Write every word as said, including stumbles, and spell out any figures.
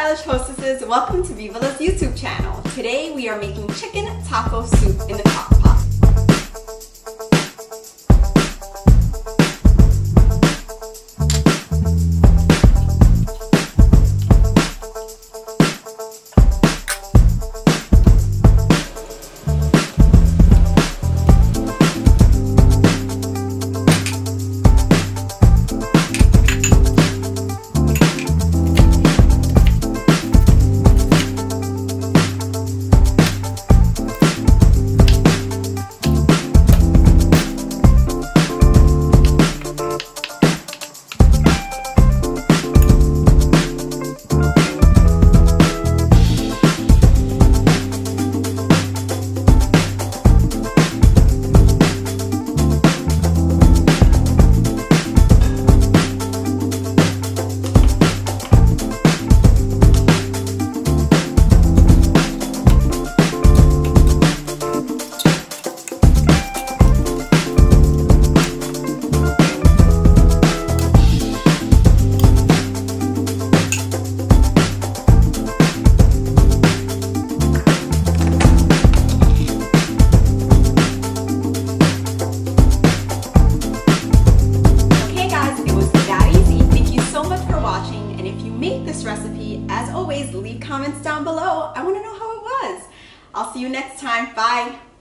stylish hostesses, welcome to Vivala's YouTube channel. Today we are making chicken taco soup in the crock pot. Recipe. As always, leave comments down below. I want to know how it was. I'll see you next time. Bye.